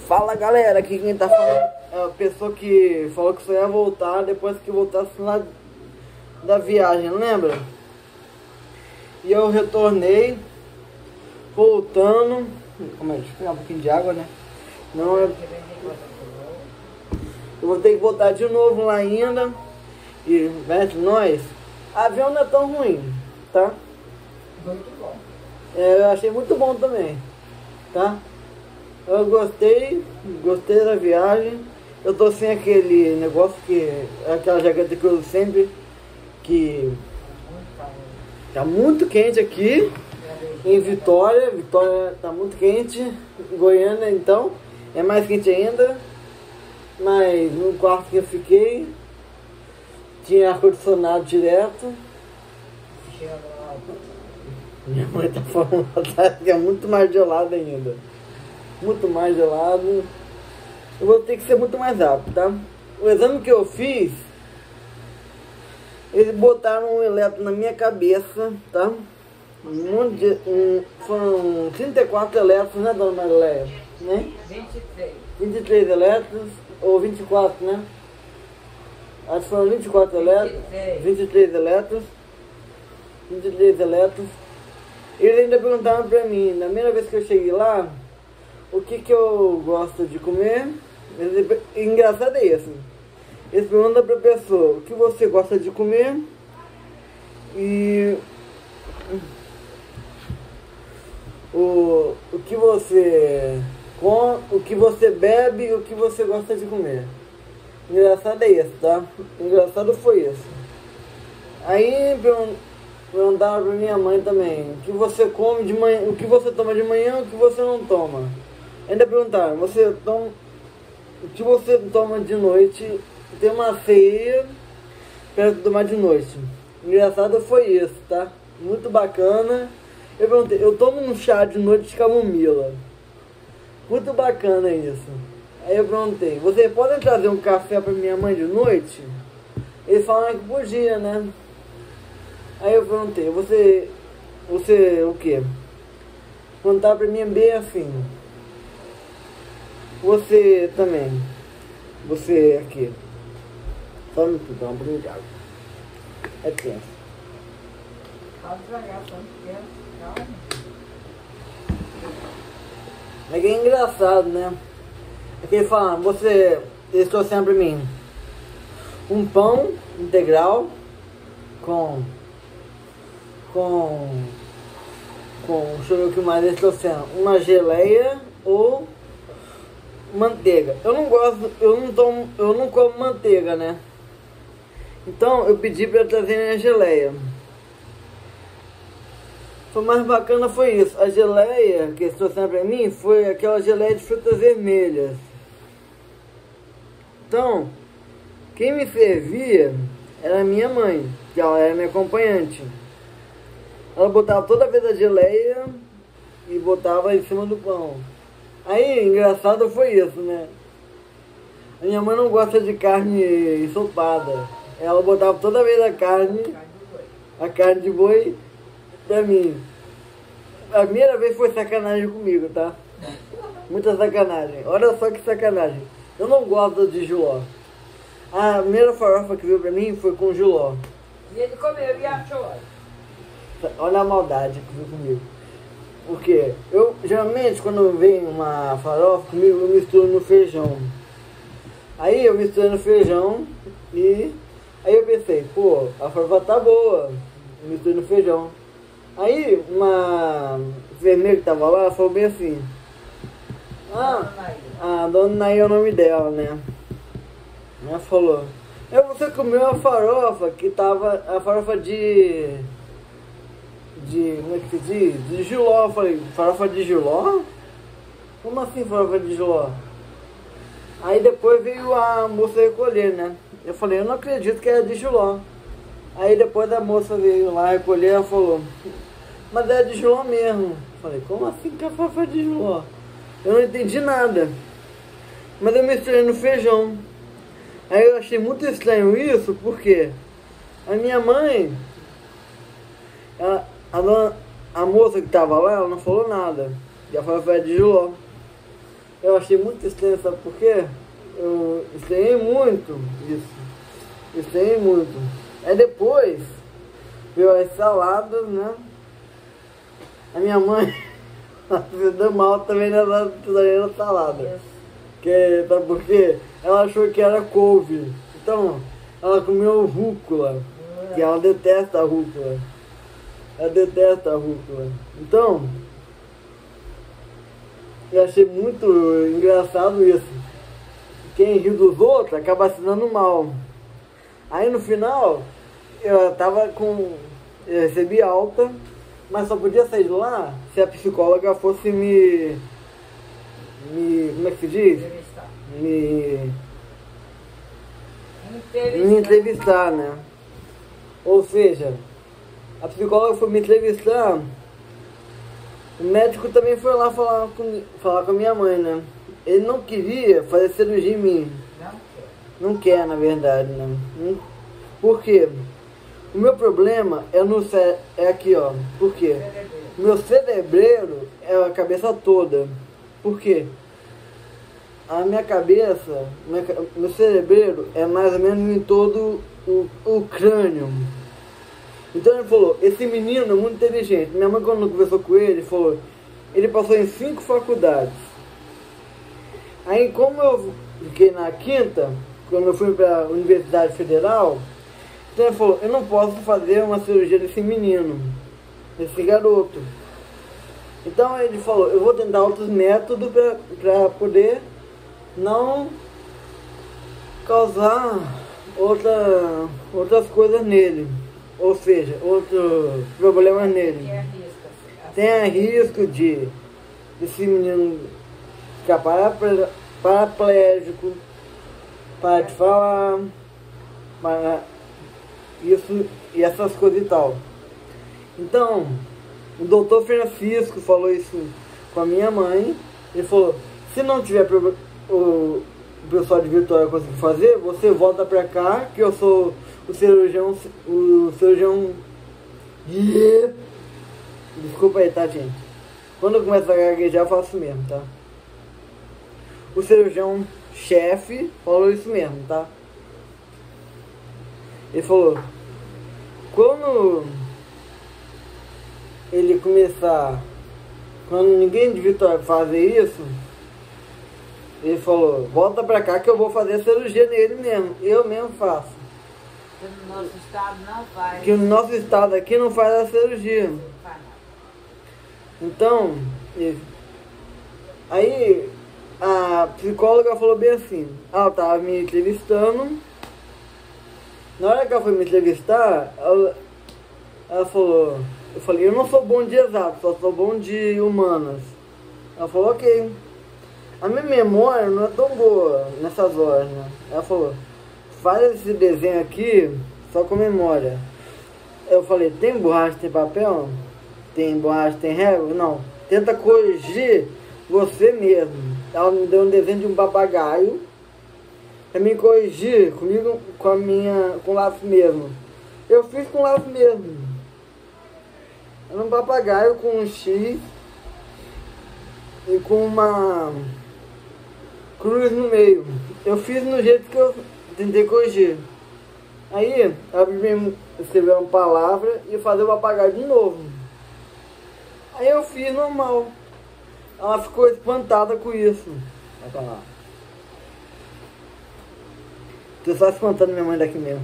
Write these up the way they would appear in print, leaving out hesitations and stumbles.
Fala galera, aqui quem tá falando é a pessoa que falou que só ia voltar depois que voltasse lá da viagem, lembra? E eu retornei, voltando. Como é? Deixa eu pegar um pouquinho de água, né? Não, eu vou ter que voltar de novo lá ainda. E, entre nós, avião não é tão ruim, tá? Muito bom. Eu achei muito bom também, tá? Eu gostei da viagem. Eu tô sem aquele negócio que... aquela jaqueta que eu uso sempre, que... tá muito quente aqui, em Vitória. Vitória tá muito quente. Goiânia, então, é mais quente ainda. Mas no quarto que eu fiquei, tinha ar-condicionado direto. Minha mãe tá falando que é muito mais gelado ainda. Muito mais gelado. Eu vou ter que ser muito mais rápido, tá? O exame que eu fiz, eles botaram um eletro na minha cabeça, tá? Foram 34 eletros, né, dona Marileia? Né? 23. 23 eletros, ou 24, né? Acho que foram 24 eletros. 23 eletros. 23 eletros. Eles ainda perguntaram pra mim, na primeira vez que eu cheguei lá, o que eu gosto de comer. Engraçado é isso. Eles perguntam pra pessoa o que você gosta de comer e o que você come, o que você bebe e o que você gosta de comer. Engraçado é isso, tá? Engraçado foi isso. Aí perguntaram pra minha mãe também, o que você come de manhã, o que você toma de manhã, o que você não toma. Ainda perguntaram, o que você toma de noite, tem uma ceia para tomar de noite. Engraçado foi isso, tá? Muito bacana. Eu perguntei, eu tomo um chá de noite de camomila. Muito bacana isso. Aí eu perguntei, vocês podem trazer um café para minha mãe de noite? Eles falaram que podia, né? Aí eu perguntei, você o quê? Perguntar pra mim bem assim. Você também. Você aqui. Só me dar um pouquinho de água. É tenso. Pode devagar, pode pegar. Calma. É que é engraçado, né? É que eles falam, eles trouxeram pra mim um pão integral com deixa eu ver o que mais eles trouxeram, uma geleia ou manteiga. Eu não como manteiga, né? Então eu pedi para trazerem a geleia. O mais bacana foi isso. A geleia que eles trouxeram para mim foi aquela geleia de frutas vermelhas. Então, quem me servia era a minha mãe, que ela era minha acompanhante. Ela botava toda vez a geleia e botava em cima do pão. Aí, engraçado foi isso, né? A minha mãe não gosta de carne ensopada. Ela botava toda vez a carne de boi pra mim. A primeira vez foi sacanagem comigo, tá? Muita sacanagem. Olha só que sacanagem. Eu não gosto de jiló. A primeira farofa que veio pra mim foi com jiló. E ele comeu e achou. Olha a maldade que veio comigo. Porque eu, geralmente, quando vem uma farofa comigo, eu misturo no feijão. Aí eu misturei no feijão e... aí eu pensei, pô, a farofa tá boa. Eu misturei no feijão. Aí uma enfermeira que tava lá falou bem assim... a dona Naí é o nome dela, né? Ela falou... você comeu a farofa que tava... a farofa como é que se diz? De jiló. Eu falei, farofa de jiló? Como assim farofa de jiló? Aí depois veio a moça recolher, né? Eu falei, eu não acredito que era de jiló. Aí depois a moça veio lá recolher, ela falou, mas é de jiló mesmo. Eu falei, como assim que é farofa de jiló? Eu não entendi nada. Mas eu misturei no feijão. Aí eu achei muito estranho isso, porque a minha mãe... a moça que tava lá, ela não falou nada. E a farofa era de jiló. eu achei muito estranho, sabe por quê? Eu estranhei muito isso. Estranhei muito. Aí depois, veio as saladas, né? A minha mãe se deu mal também na salada. Que, sabe por quê? Ela achou que era couve. Então, ela comeu rúcula. Que ela detesta a rúcula. Ela detesta a rúcula. Então, eu achei muito engraçado isso. Quem ri dos outros acaba se dando mal. Aí no final, eu recebi alta, mas só podia sair de lá se a psicóloga fosse como é que se diz? Me entrevistar, né? Ou seja, a psicóloga foi me entrevistar, o médico também foi lá falar com a minha mãe, né? Ele não queria fazer cirurgia em mim. Não quer, na verdade, né? Por quê? O meu problema é aqui, ó. Por quê? O meu cerebreiro é a cabeça toda. Por quê? A minha cabeça, meu cerebreiro é mais ou menos em todo o crânio. Então ele falou, esse menino é muito inteligente. Minha mãe, quando conversou com ele, falou, ele passou em 5 faculdades. Aí, como eu fiquei na quinta, quando eu fui para a Universidade Federal, então ele falou, eu não posso fazer uma cirurgia desse menino, desse garoto. Então ele falou, eu vou tentar outros métodos para poder não causar outras coisas nele. Ou seja, outros problemas nele. Tem risco de esse menino ficar paraplégico, parar de falar, isso e essas coisas e tal. Então, o doutor Francisco falou isso com a minha mãe. Ele falou, se não tiver o pessoal de Vitória conseguir fazer, você volta pra cá, que eu sou o cirurgião. Desculpa aí, tá, gente? Quando eu começo a gaguejar, eu faço mesmo, tá? O cirurgião chefe falou isso mesmo, tá? Ele falou, quando ele começar, quando ninguém de Vitória fazer isso, ele falou, volta pra cá que eu vou fazer a cirurgia nele mesmo, eu mesmo faço. Que no nosso estado não faz. Que no nosso estado aqui não faz a cirurgia. Então, aí a psicóloga falou bem assim, ela tava me entrevistando. Na hora que ela foi me entrevistar, ela falou, eu falei, eu não sou bom de exato, só sou bom de humanas. Ela falou, ok. A minha memória não é tão boa nessas horas, né? Ela falou, faz esse desenho aqui só com memória. Eu falei, tem borracha, tem papel? Tem borracha, tem régua? Não. Tenta corrigir você mesmo. Ela me deu um desenho de um papagaio pra me corrigir comigo, com lápis mesmo. Eu fiz com lápis mesmo. Era um papagaio com um X e com uma cruz no meio. Eu fiz no jeito que eu tentei corrigir. Aí, ela me escreveu uma palavra e fazer o papagaio de novo. Aí eu fiz normal. Ela ficou espantada com isso. Vai pra lá. Tô só espantando minha mãe daqui mesmo.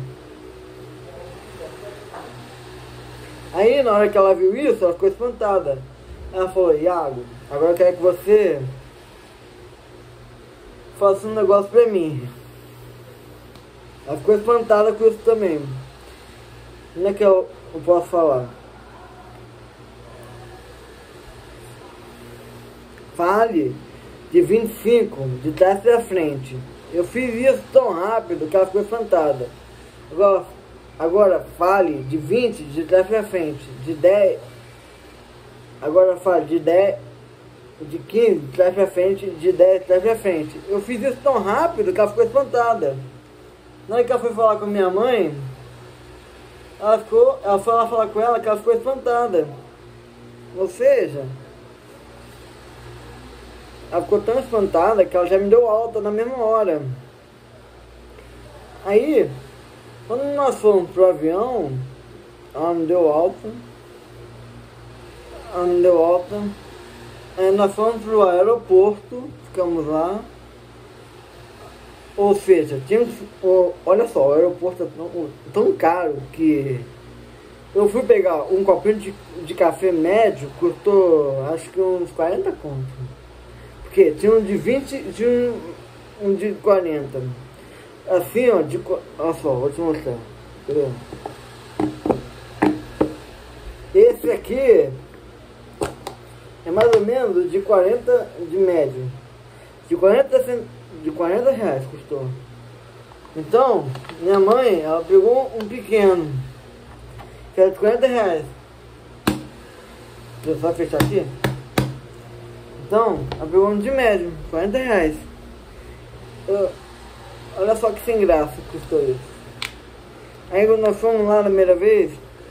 Aí, na hora que ela viu isso, ela ficou espantada. Ela falou, Iago, agora eu quero que você faça um negócio pra mim. Ela ficou espantada com isso também. Como é que eu posso falar? Fale de 25, de trás pra frente. Eu fiz isso tão rápido que ela ficou espantada. Agora fale de 20, de trás pra frente. De 10. Agora fale de 10. De 15, de trás pra frente. De 10, de trás pra frente. Eu fiz isso tão rápido que ela ficou espantada. Na hora que ela foi falar com minha mãe, ela foi lá falar com ela que ela ficou espantada. Ou seja, ela ficou tão espantada que ela já me deu alta na mesma hora. Aí, quando nós fomos pro avião, ela me deu alta. Aí nós fomos pro aeroporto, ficamos lá. Ou seja, olha só, o aeroporto é tão caro que eu fui pegar um copinho de café médio, custou acho que uns 40 conto. Porque tinha um de 20, tinha um de 40. Assim, ó, olha só, vou te mostrar. Entendeu? Esse aqui é mais ou menos de 40 de médio. De 40 reais custou. Então, minha mãe, ela pegou um pequeno, que era de 40 reais. Deixa eu só fechar aqui. Então, ela pegou um de médio, 40 reais. Olha só que sem graça custou isso. Aí quando nós fomos lá na primeira vez,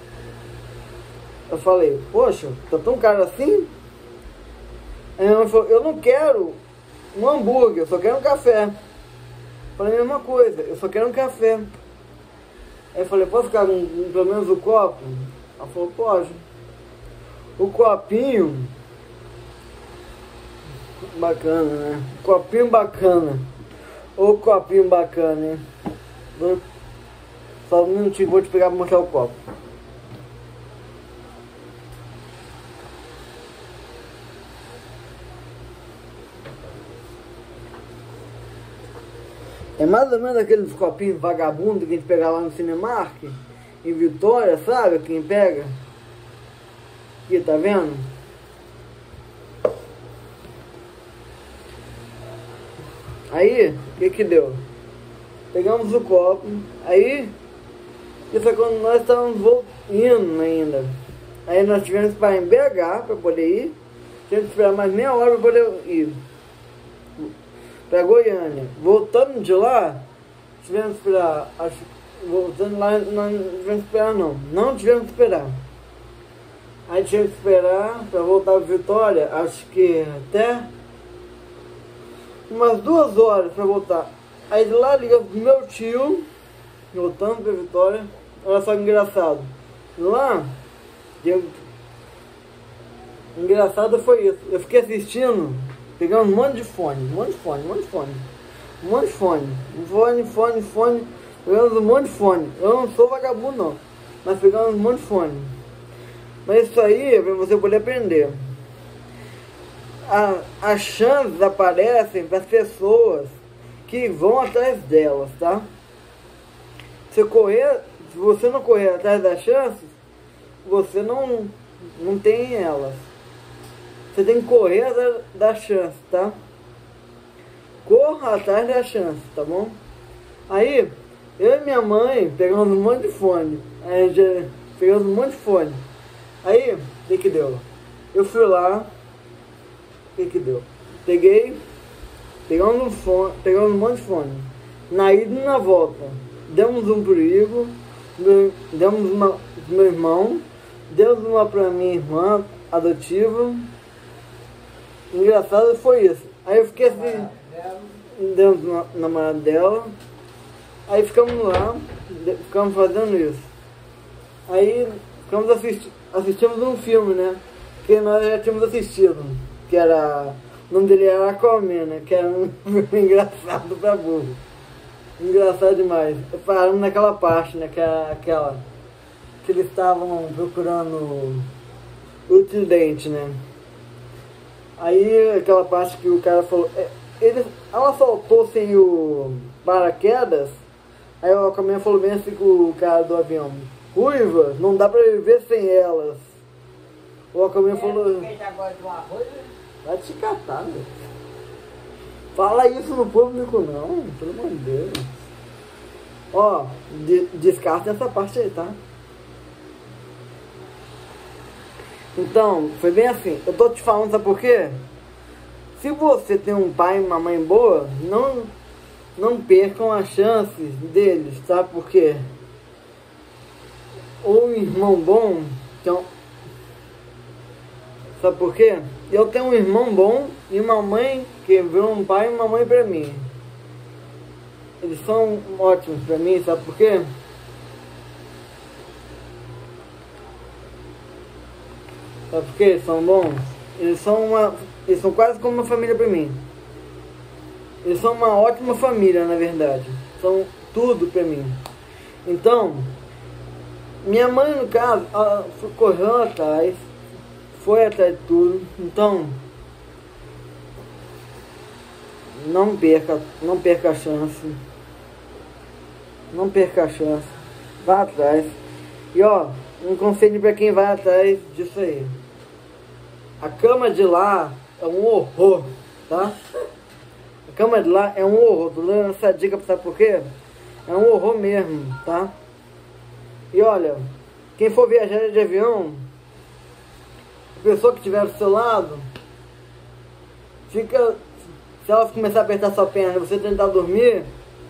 eu falei, poxa, tá tão caro assim? Aí minha mãe falou, eu não quero um hambúrguer, eu só quero um café. Falei a mesma coisa, eu só quero um café. Aí eu falei, posso ficar com pelo menos o copo? Ela falou, pode. O copinho, bacana, né? Copinho bacana. Ô copinho bacana, hein? Só um minutinho, vou te pegar pra mostrar o copo. É mais ou menos aqueles copinhos vagabundos que a gente pegava lá no Cinemark, em Vitória, sabe? Quem pega? Aqui, tá vendo? Aí, o que deu? Pegamos o copo, aí, isso é quando nós estávamos indo ainda. Aí nós tivemos que parar em BH para poder ir, tivemos que esperar mais meia hora para poder ir para Goiânia. Voltando de lá, tivemos que esperar, voltando lá, não tivemos que esperar não tivemos que esperar. Aí tivemos que esperar para voltar para Vitória, acho que até umas 2 horas para voltar. Aí de lá liga pro meu tio, voltando para Vitória. Olha só que engraçado. Lá, engraçado foi isso. Eu fiquei assistindo, pegando um monte de fone, pegando um monte de fone. Eu não sou vagabundo não, mas pegando um monte de fone. Mas isso aí é para você poder aprender. As chances aparecem para as pessoas que vão atrás delas, tá? Se você não correr atrás das chances, você não tem elas. Você tem que correr atrás das chances, tá? Corra atrás das chances, tá bom? Aí, eu e minha mãe pegando um monte de fone. Aí, o que deu? Eu fui lá, o que deu? Pegamos um monte de fone. Na ida e na volta, demos um pro Igor, demos uma pro meu irmão, demos uma pra minha irmã adotiva. Engraçado foi isso. Aí eu fiquei assim, demos na namorada dela. Aí ficamos lá, ficamos fazendo isso. Aí assistimos um filme, né? Que nós já tínhamos assistido, que era, o nome dele era Aquaman, né? Que era um filme engraçado pra burro. Engraçado demais. Paramos naquela parte, né? Que era aquela que eles estavam procurando o tridente, né? Aí aquela parte que o cara falou, ela soltou sem o paraquedas. Aí o Aquaman falou bem assim com o cara do avião, ruiva, não dá pra viver sem elas. O Aquaman falou, vai te catar, meu. Fala isso no público não, pelo amor de Deus. Ó, descarta essa parte aí, tá? Então, foi bem assim. Eu tô te falando, sabe por quê? Se você tem um pai e uma mãe boa, não percam as chances deles, sabe por quê? Ou um irmão bom, então, sabe por quê? eu tenho um irmão bom e uma mãe que virou um pai e uma mãe pra mim. Eles são ótimos pra mim, sabe por quê? Sabe por quê? Eles são bons? Eles são quase como uma família pra mim. Eles são uma ótima família, na verdade. São tudo pra mim. Então, minha mãe, no caso, ela correu atrás, foi atrás de tudo. Então, não perca a chance. Não perca a chance. Vá atrás. E ó, um conselho pra quem vai atrás disso aí. A cama de lá é um horror, tá? A cama de lá é um horror. Tô dando essa dica pra saber por quê? É um horror mesmo, tá? E olha, quem for viajar de avião, a pessoa que estiver do seu lado, fica... Se ela começar a apertar sua perna e você tentar dormir,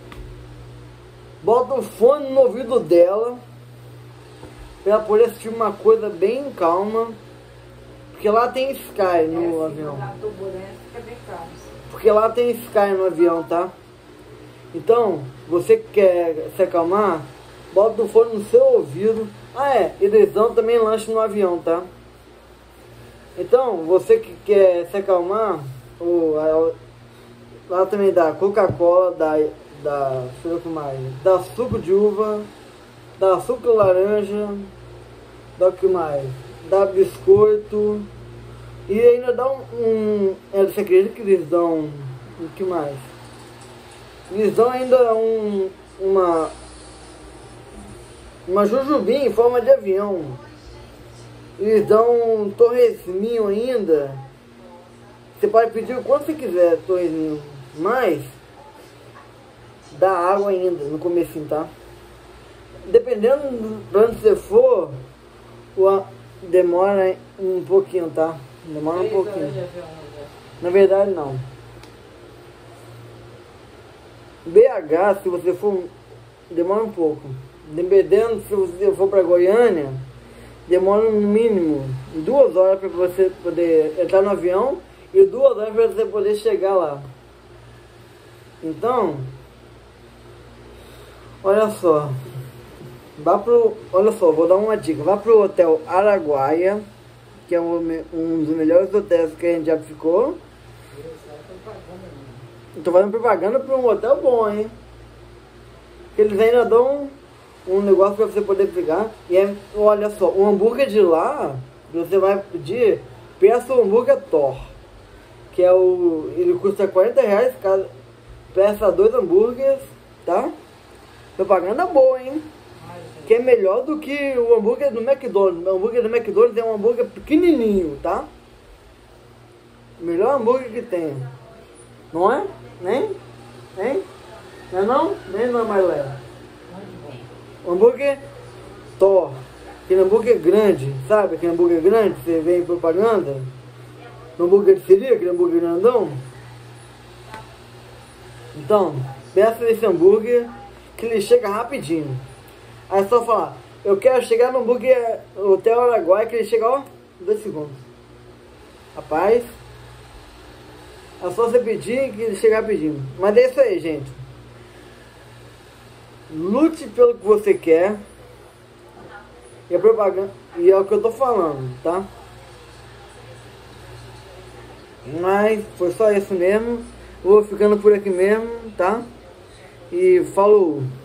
bota o fone no ouvido dela pra ela poder assistir uma coisa bem calma. Porque lá tem Sky no avião. Porque lá tem Sky no avião, tá? Então, você que quer se acalmar, bota o fone no seu ouvido. Ah é, eles dão também lanche no avião, tá? Então, você que quer se acalmar, lá também dá Coca-Cola, deixa eu ver o que mais, dá suco de uva, dá suco de laranja, dá o que mais? Dá biscoito e ainda dá você acredita que eles dão o que mais? Eles dão ainda uma jujubinha em forma de avião. Eles dão um torresminho ainda. Você pode pedir o quanto você quiser, torresminho, mas dá água ainda no comecinho, tá? Dependendo de onde você for, demora um pouquinho, tá? Demora um pouquinho. Na verdade, não. BH, se você for, demora um pouco. Dependendo, se você for para Goiânia, demora no mínimo 2 horas para você poder entrar no avião e 2 horas para você poder chegar lá. Então, olha só. Olha só, vou dar uma dica. Vá pro Hotel Araguaia, que é um dos melhores hotéis que a gente já ficou. Eu tô fazendo propaganda para um hotel bom, hein? Eles ainda dão um negócio para você poder pegar. E olha só, o hambúrguer de lá, você vai pedir, peça o hambúrguer Thor. Que é ele custa R$40, peça 2 hambúrgueres, tá? Propaganda boa, hein? Que é melhor do que o hambúrguer do McDonald's. O hambúrguer do McDonald's é um hambúrguer pequenininho, tá? O melhor hambúrguer que tem. Não é? Nem? Não é não? Nem não é mais leve. O hambúrguer Thor. Aquele hambúrguer grande, sabe? Aquele hambúrguer grande que você vê em propaganda. O hambúrguer de seria, aquele hambúrguer grandão. Então, peça esse hambúrguer que ele chega rapidinho. Aí é só falar, eu quero chegar no hambúrguer Hotel Araguaia, que ele chega, ó, 2 segundos. Rapaz, é só você pedir que ele chega rapidinho. Mas é isso aí, gente. Lute pelo que você quer. E a propaganda, e é o que eu tô falando, tá? Mas foi só isso mesmo. Vou ficando por aqui mesmo, tá? E falou!